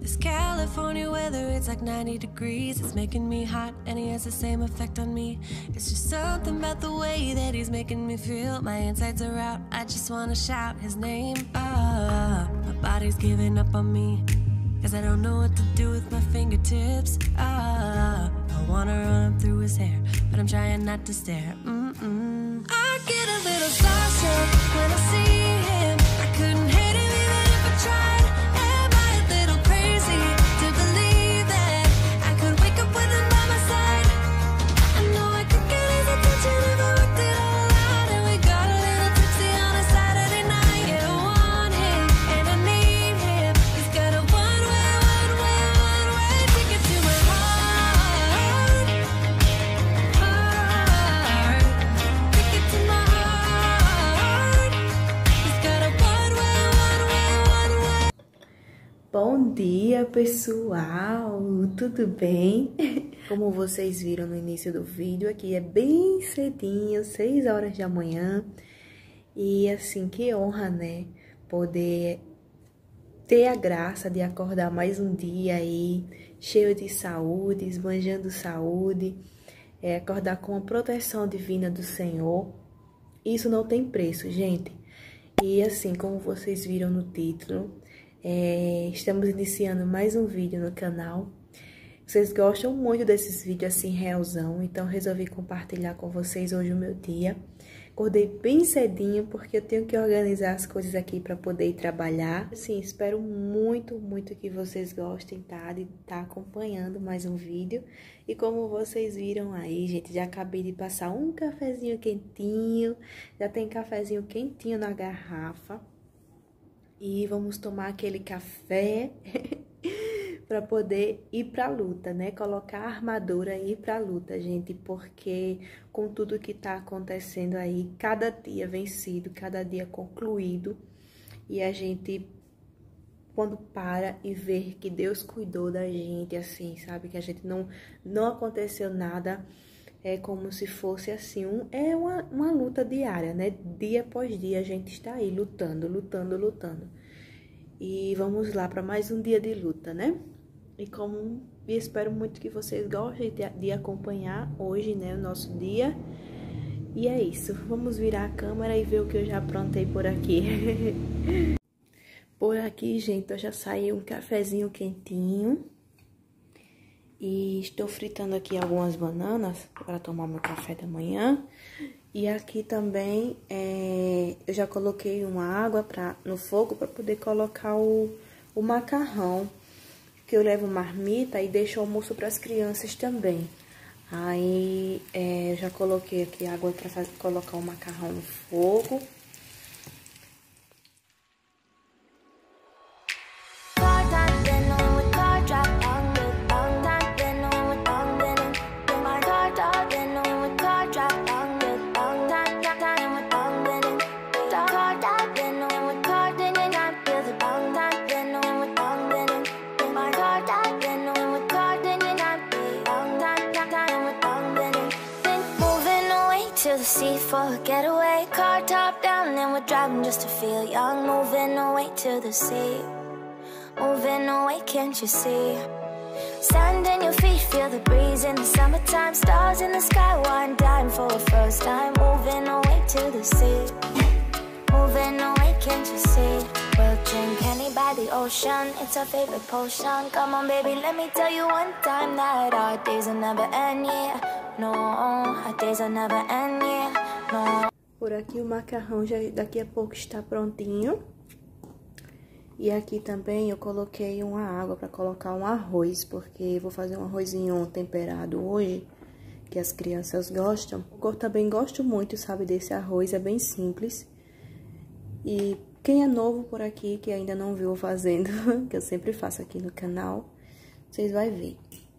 This California weather, it's like 90 degrees. It's making me hot and he has the same effect on me. It's just something about the way that he's making me feel. My insides are out, I just wanna shout his name. My body's giving up on me, cause I don't know what to do with my fingertips. I wanna run up through his hair, but I'm trying not to stare. I get a little starstruck when I see him. I couldn't hate him even if I tried. Am I a little crazy to believe that I could wake up with him by my side? I know I could get his attention if I worked it all out. And we got a little tipsy on a Saturday night. Yeah, I want him and I need him. He's got a one-way ticket to my heart. Ticket to my heart. He's got a one-way. Bom dia, pessoal! Tudo bem? Como vocês viram no início do vídeo, aqui é bem cedinho, 6 horas da manhã. E assim, que honra, né? Poder ter a graça de acordar mais um dia aí, cheio de saúde, esbanjando saúde, acordar com a proteção divina do Senhor. Isso não tem preço, gente. E assim, como vocês viram no título, estamos iniciando mais um vídeo no canal. Vocês gostam muito desses vídeos assim, realzão, então resolvi compartilhar com vocês hoje o meu dia. Acordei bem cedinho, porque eu tenho que organizar as coisas aqui para poder ir trabalhar. Assim, espero muito, muito que vocês gostem, tá? De estar acompanhando mais um vídeo. E como vocês viram aí, gente, já acabei de passar um cafezinho quentinho. Já tem cafezinho quentinho na garrafa. E vamos tomar aquele café para poder ir para a luta, né? Colocar a armadura e ir para a luta, gente, porque com tudo que tá acontecendo aí, cada dia vencido, cada dia concluído, e a gente, quando para e vê que Deus cuidou da gente, assim, sabe? Que a gente não aconteceu nada, é como se fosse assim, uma luta diária, né? Dia após dia a gente está aí lutando. E vamos lá para mais um dia de luta, né? E espero muito que vocês gostem de acompanhar hoje, né, o nosso dia. E é isso, vamos virar a câmera e ver o que eu já aprontei por aqui. Por aqui, gente, eu já saí um cafezinho quentinho. E estou fritando aqui algumas bananas para tomar meu café da manhã. E aqui também eu já coloquei uma água no fogo para poder colocar o macarrão. Que eu levo marmita e deixo almoço para as crianças também. Aí eu já coloquei aqui água para colocar o macarrão no fogo. To the sea for a getaway, car top down and we're driving just to feel young. Moving away to the sea, moving away, can't you see? Sand in your feet, feel the breeze in the summertime. Stars in the sky, one dime for a first time. Moving away to the sea, moving away, can't you see? We'll drink honey by the ocean, it's our favorite potion. Come on baby, let me tell you one time that our days will never end, yeah. No, our days will never end, yeah. No. Por aqui o macarrão já daqui a pouco está prontinho. E aqui também eu coloquei uma água para colocar um arroz, porque vou fazer um arrozinho temperado hoje, que as crianças gostam. Eu também gosto muito, sabe, desse arroz, é bem simples. E quem é novo por aqui, que ainda não viu eu fazendo, que eu sempre faço aqui no canal, vocês vão ver.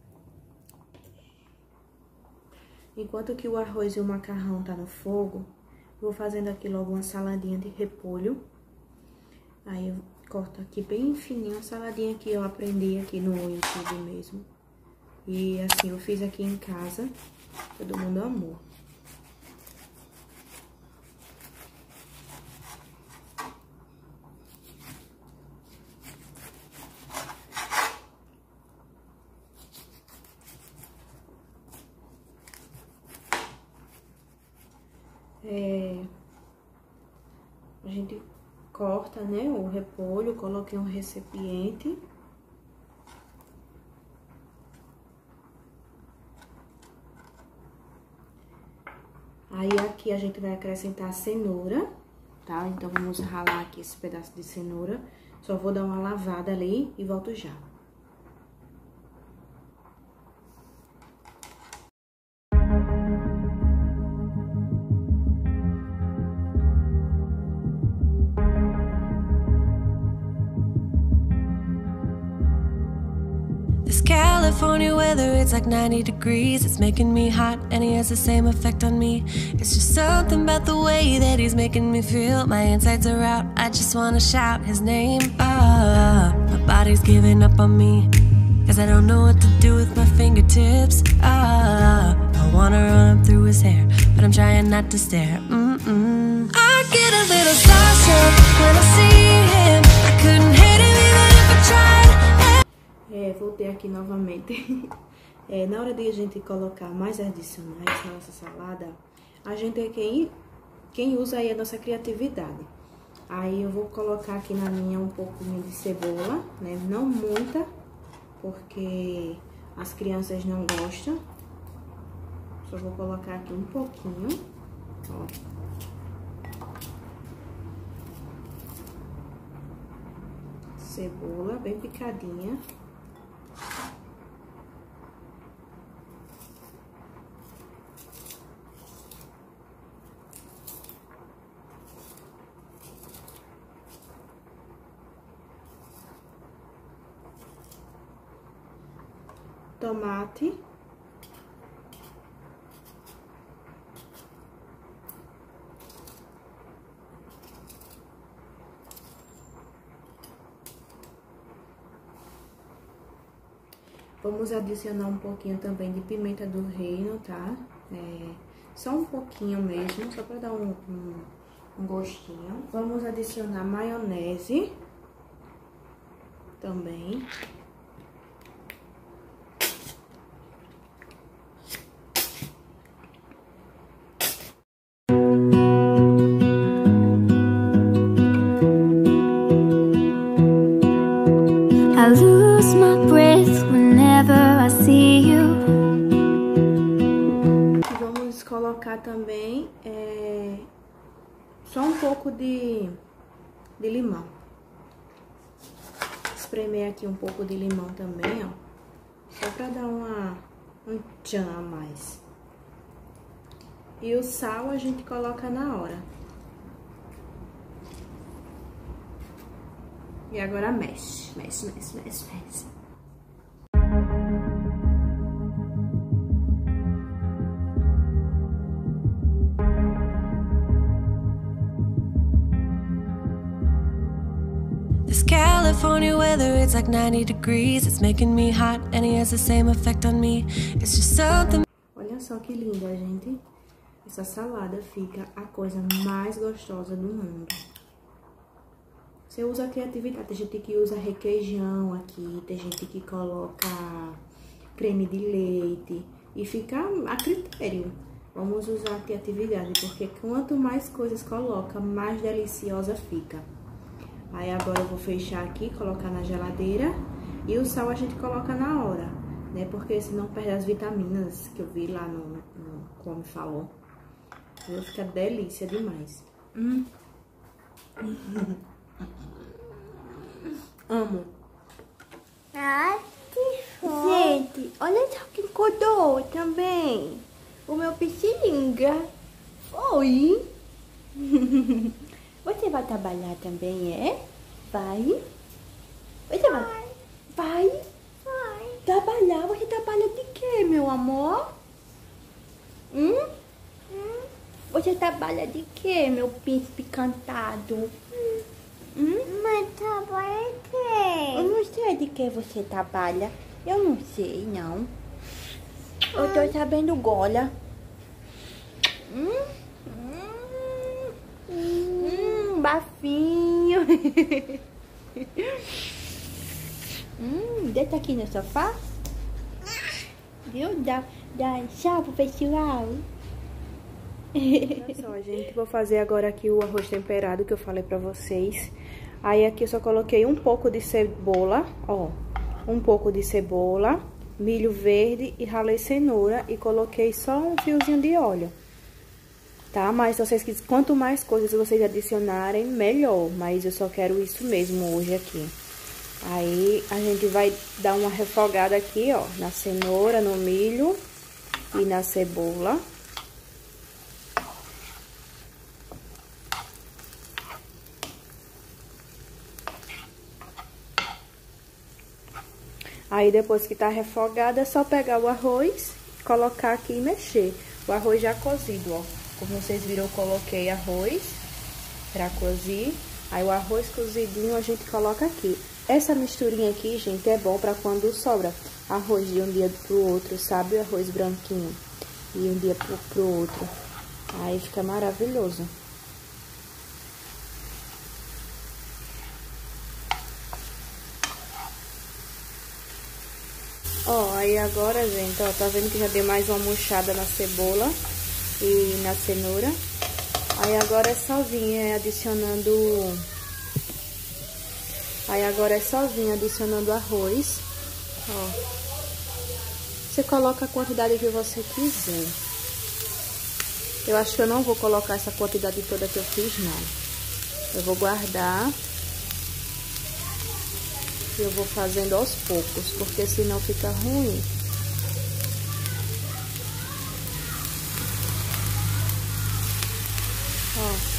Enquanto que o arroz e o macarrão tá no fogo, vou fazendo aqui logo uma saladinha de repolho. Aí eu corto aqui bem fininho, a saladinha que eu aprendi aqui no YouTube mesmo. E assim, eu fiz aqui em casa, todo mundo amou. gente corta, né, o repolho, coloca em um recipiente. Aí aqui a gente vai acrescentar a cenoura, tá? Então vamos ralar aqui esse pedaço de cenoura. Só vou dar uma lavada ali e volto já. California weather, it's like 90 degrees. It's making me hot and he has the same effect on me. It's just something about the way that he's making me feel. My insides are out, I just wanna shout his name. My body's giving up on me, cause I don't know what to do with my fingertips. I wanna run up through his hair, but I'm trying not to stare. I get a little starstruck when I see him. I couldn't hate him even if I tried. Voltei aqui novamente. Na hora de a gente colocar mais adicionais na nossa salada, a gente é quem usa aí a nossa criatividade. Aí eu vou colocar aqui na minha um pouquinho de cebola, né? Não muita, porque as crianças não gostam. Só vou colocar aqui um pouquinho, ó. Cebola bem picadinha. Tomate. Vamos adicionar um pouquinho também de pimenta do reino, tá? Só um pouquinho mesmo, só pra dar um gostinho. Vamos adicionar maionese também. I lose my breath whenever I see you. Vamos colocar também só um pouco de limão. Espremer aqui um pouco de limão também, ó. Só pra dar um tchan a mais. E o sal a gente coloca na hora. E agora mexe, mexe, mexe, mexe, mexe. This California weather, it's like 90 degrees. It's making me hot and he has the same effect on me. It's just something. Olha só que linda, gente. Essa salada fica a coisa mais gostosa do mundo. Você usa a criatividade. Tem gente que usa requeijão aqui, tem gente que coloca creme de leite e fica a critério. Vamos usar a criatividade, porque quanto mais coisas coloca, mais deliciosa fica. Aí agora eu vou fechar aqui, colocar na geladeira e o sal a gente coloca na hora, né? Porque senão perde as vitaminas que eu vi lá no como falou. Vai ficar delícia demais. Amo. Ah, que fofo. Gente, olha só quem acordou também. O meu piscininga. Oi. Você vai trabalhar também, é? Vai? Você vai? Vai? Vai. Trabalhar? Você trabalha de quê, meu amor? Você trabalha de quê, meu príncipe cantado? Mas trabalha de quê? Eu não sei de que você trabalha. Eu não sei, não. Eu tô sabendo gola. Bafinho. Deita aqui no sofá. Viu? Dá tchau pro pessoal. Olha só, gente, vou fazer agora aqui o arroz temperado que eu falei pra vocês. Aí aqui eu só coloquei um pouco de cebola, ó, um pouco de cebola, milho verde e ralei cenoura e coloquei só um fiozinho de óleo. Tá? Mas se vocês quiserem, quanto mais coisas vocês adicionarem, melhor. Mas eu só quero isso mesmo hoje aqui. Aí a gente vai dar uma refogada aqui, ó, na cenoura, no milho e na cebola. Aí depois que tá refogado, é só pegar o arroz, colocar aqui e mexer. O arroz já cozido, ó. Como vocês viram, eu coloquei arroz pra cozir. Aí o arroz cozidinho a gente coloca aqui. Essa misturinha aqui, gente, é bom pra quando sobra arroz de um dia pro outro, sabe? O arroz branquinho e um dia pro outro. Aí fica maravilhoso. Ó, aí agora, gente, ó, tá vendo que já deu mais uma murchada na cebola e na cenoura. Aí agora é só vir adicionando... Aí agora é só vir adicionando arroz, ó. Você coloca a quantidade que você quiser. Eu acho que eu não vou colocar essa quantidade toda que eu fiz, não. Eu vou guardar. Eu vou fazendo aos poucos, porque senão fica ruim. Ó.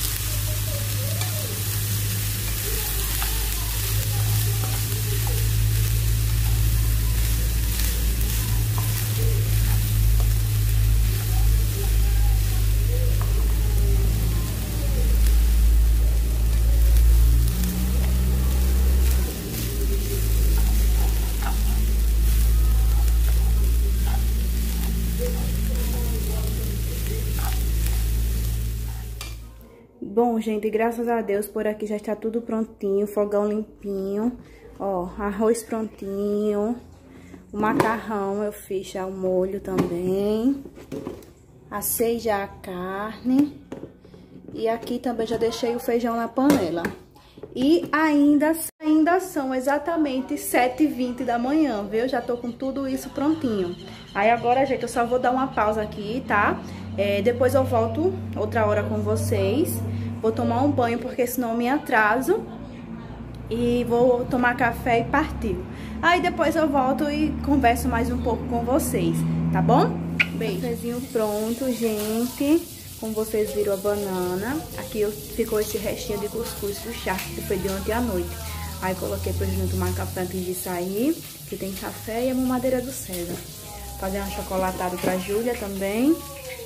Bom, gente, graças a Deus, por aqui já está tudo prontinho, fogão limpinho, ó, arroz prontinho, o macarrão eu fiz já o molho também, assei já a carne e aqui também já deixei o feijão na panela. E ainda são exatamente 7h20 da manhã, viu? Já tô com tudo isso prontinho. Aí agora, gente, eu só vou dar uma pausa aqui, tá? Depois eu volto outra hora com vocês. Vou tomar um banho, porque senão eu me atraso. E vou tomar café e partir. Aí depois eu volto e converso mais um pouco com vocês, tá bom? Beijo. Cafezinho pronto, gente. Como vocês viram a banana. Aqui ficou esse restinho de cuscuz do chá, que foi de ontem à noite. Aí coloquei pra gente tomar café antes de sair. Que tem café e a mamadeira do César. Fazer um chocolatado pra Júlia também.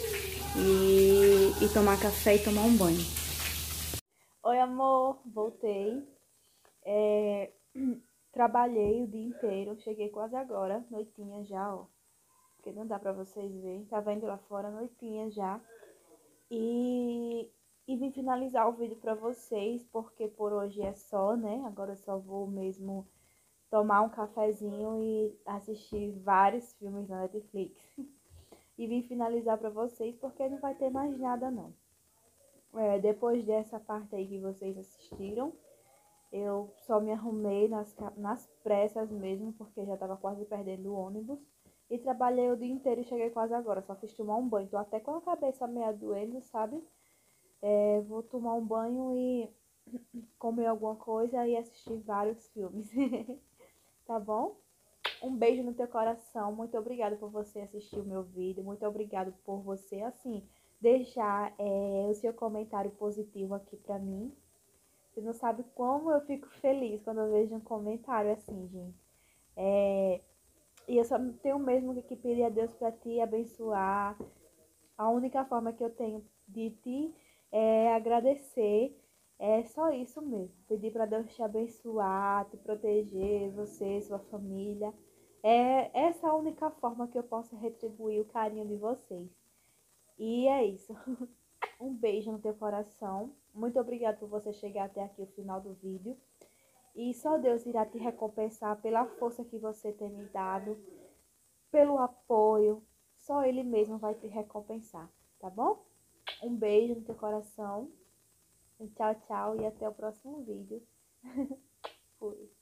E tomar café e tomar um banho. Oi, amor. Voltei. Trabalhei o dia inteiro. Cheguei quase agora. Noitinha já, ó. Porque não dá pra vocês verem. Tá vendo lá fora? Noitinha já. E vim finalizar o vídeo pra vocês, porque por hoje é só, né? Agora eu só vou mesmo tomar um cafezinho e assistir vários filmes na Netflix. E vim finalizar pra vocês, porque não vai ter mais nada, não. Depois dessa parte aí que vocês assistiram, eu só me arrumei nas pressas mesmo, porque já tava quase perdendo o ônibus. E trabalhei o dia inteiro e cheguei quase agora. Só fiz tomar um banho. Tô até com a cabeça meio doendo, sabe? Vou tomar um banho e comer alguma coisa e assistir vários filmes. Tá bom? Um beijo no teu coração. Muito obrigada por você assistir o meu vídeo. Muito obrigada por você, assim, deixar o seu comentário positivo aqui pra mim. Você não sabe como eu fico feliz quando eu vejo um comentário assim, gente. E eu só tenho mesmo que pedir a Deus para te abençoar. A única forma que eu tenho de te agradecer é só isso mesmo. Pedir para Deus te abençoar, te proteger, você, sua família. É essa a única forma que eu posso retribuir o carinho de vocês. E é isso. Um beijo no teu coração. Muito obrigada por você chegar até aqui o final do vídeo. E só Deus irá te recompensar pela força que você tem me dado, pelo apoio. Só Ele mesmo vai te recompensar, tá bom? Um beijo no teu coração. Tchau, tchau e até o próximo vídeo. Fui.